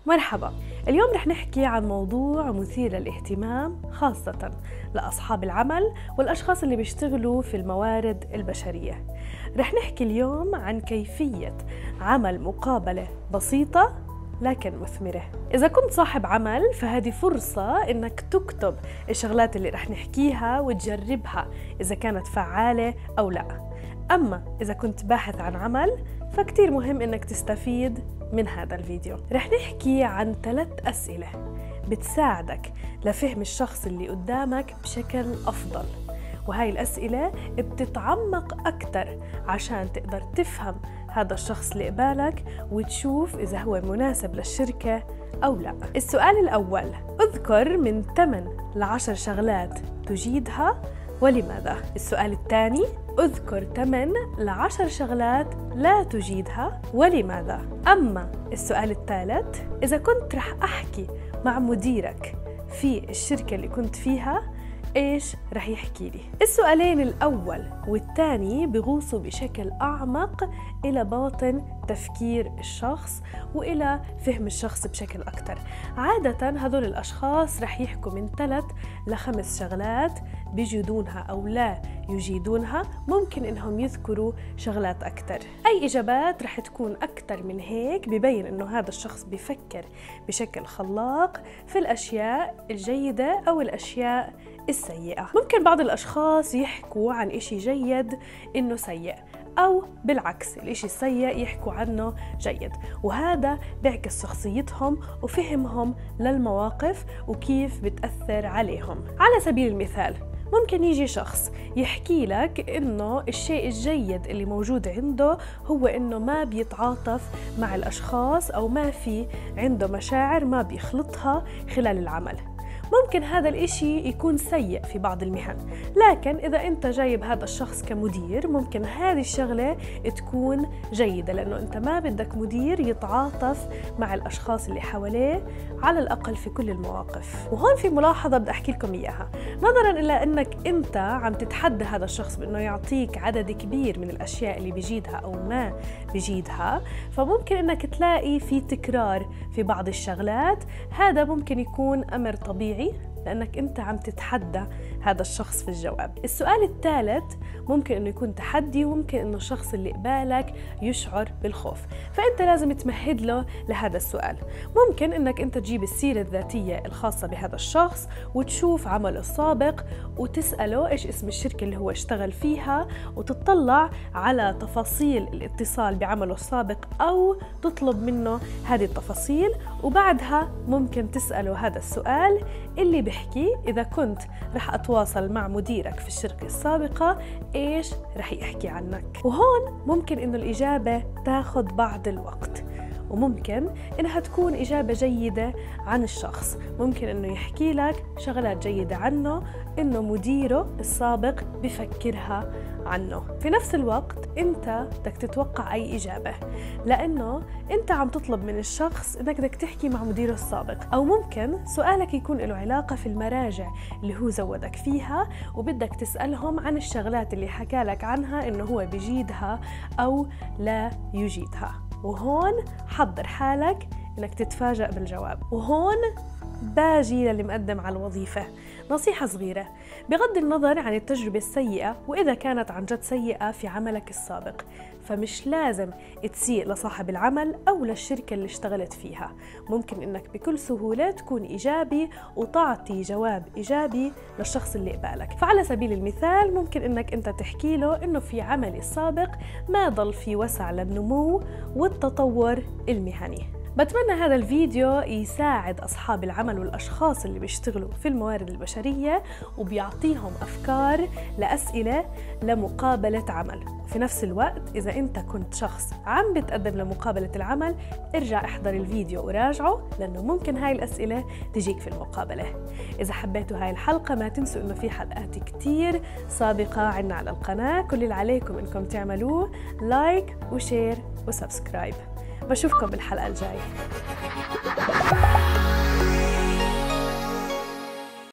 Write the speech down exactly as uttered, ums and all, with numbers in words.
مرحبا، اليوم رح نحكي عن موضوع مثير للاهتمام خاصة لأصحاب العمل والأشخاص اللي بيشتغلوا في الموارد البشرية. رح نحكي اليوم عن كيفية عمل مقابلة بسيطة لكن مثمرة. إذا كنت صاحب عمل فهذه فرصة إنك تكتب الشغلات اللي رح نحكيها وتجربها إذا كانت فعالة أو لا. أما إذا كنت باحث عن عمل فكتير مهم إنك تستفيد من هذا الفيديو. رح نحكي عن ثلاث أسئلة بتساعدك لفهم الشخص اللي قدامك بشكل أفضل، وهاي الأسئلة بتتعمق أكتر عشان تقدر تفهم هذا الشخص اللي قبالك وتشوف إذا هو مناسب للشركة أو لا. السؤال الأول: اذكر من ثمانية لعشر شغلات تجيدها ولماذا؟ السؤال الثاني: اذكر ثمانية لعشر شغلات لا تجيدها ولماذا؟ أما السؤال الثالث: إذا كنت رح أحكي مع مديرك في الشركة اللي كنت فيها إيش رح يحكي لي؟ السؤالين الأول والثاني بغوصوا بشكل أعمق إلى باطن تفكير الشخص وإلى فهم الشخص بشكل أكتر. عادة هذول الأشخاص رح يحكوا من ثلاث لخمس شغلات بيجيدونها أو لا يجيدونها، ممكن إنهم يذكروا شغلات أكتر. أي إجابات رح تكون أكتر من هيك ببين إنه هذا الشخص بيفكر بشكل خلاق في الأشياء الجيدة أو الأشياء السيئة. ممكن بعض الأشخاص يحكوا عن إشي جيد إنه سيء، أو بالعكس الإشي السيء يحكوا عنه جيد، وهذا بيعكس شخصيتهم وفهمهم للمواقف وكيف بتأثر عليهم. على سبيل المثال ممكن يجي شخص يحكي لك إنه الشيء الجيد اللي موجود عنده هو إنه ما بيتعاطف مع الأشخاص أو ما في عنده مشاعر ما بيخلطها خلال العمل. ممكن هذا الإشي يكون سيء في بعض المهن، لكن إذا أنت جايب هذا الشخص كمدير ممكن هذه الشغلة تكون جيدة، لأنه أنت ما بدك مدير يتعاطف مع الأشخاص اللي حواليه على الأقل في كل المواقف. وهون في ملاحظة بدي أحكي لكم إياها، نظراً إلى أنك أنت عم تتحدى هذا الشخص بأنه يعطيك عدد كبير من الأشياء اللي بيجيدها أو ما بيجيدها، فممكن أنك تلاقي في تكرار في بعض الشغلات. هذا ممكن يكون أمر طبيعي لأنك أنت عم تتحدى هذا الشخص في الجواب. السؤال الثالث ممكن أنه يكون تحدي، وممكن أنه الشخص اللي قبالك يشعر بالخوف، فأنت لازم تمهد له لهذا السؤال. ممكن أنك أنت تجيب السيرة الذاتية الخاصة بهذا الشخص وتشوف عمله السابق وتسأله إيش اسم الشركة اللي هو اشتغل فيها، وتطلع على تفاصيل الاتصال بعمله السابق أو تطلب منه هذه التفاصيل، وبعدها ممكن تسأله هذا السؤال اللي بحكي إذا كنت رح أتواصل مع مديرك في الشركة السابقة إيش رح يحكي عنك. وهون ممكن إنه الإجابة تاخد بعض الوقت، وممكن إنها تكون إجابة جيدة عن الشخص. ممكن إنه يحكي لك شغلات جيدة عنه، إنه مديره السابق بفكرها عنه. في نفس الوقت أنت بدك تتوقع أي إجابة، لأنه أنت عم تطلب من الشخص إنك بدك تحكي مع مديره السابق، أو ممكن سؤالك يكون له علاقة في المراجع اللي هو زودك فيها، وبدك تسألهم عن الشغلات اللي حكى لك عنها إنه هو بيجيدها أو لا يجيدها. وهون حضر حالك إنك تتفاجأ بالجواب. وهون باجي للي مقدم على الوظيفة نصيحة صغيرة، بغض النظر عن التجربة السيئة، وإذا كانت عن جد سيئة في عملك السابق فمش لازم تسيء لصاحب العمل أو للشركة اللي اشتغلت فيها. ممكن إنك بكل سهولة تكون إيجابي وتعطي جواب إيجابي للشخص اللي قبالك. فعلى سبيل المثال ممكن إنك أنت تحكي له إنه في عملي السابق ما ضل في وسع للنمو والتطور المهني. بتمنى هذا الفيديو يساعد أصحاب العمل والأشخاص اللي بيشتغلوا في الموارد البشرية وبيعطيهم أفكار لأسئلة لمقابلة عمل. في نفس الوقت إذا أنت كنت شخص عم بتقدم لمقابلة العمل ارجع احضر الفيديو وراجعه، لأنه ممكن هاي الأسئلة تجيك في المقابلة. إذا حبيتوا هاي الحلقة ما تنسوا إنه في حلقات كتير سابقة عنا على القناة، كل اللي عليكم إنكم تعملوه لايك وشير وسبسكرايب. بشوفكم بالحلقة الجاية.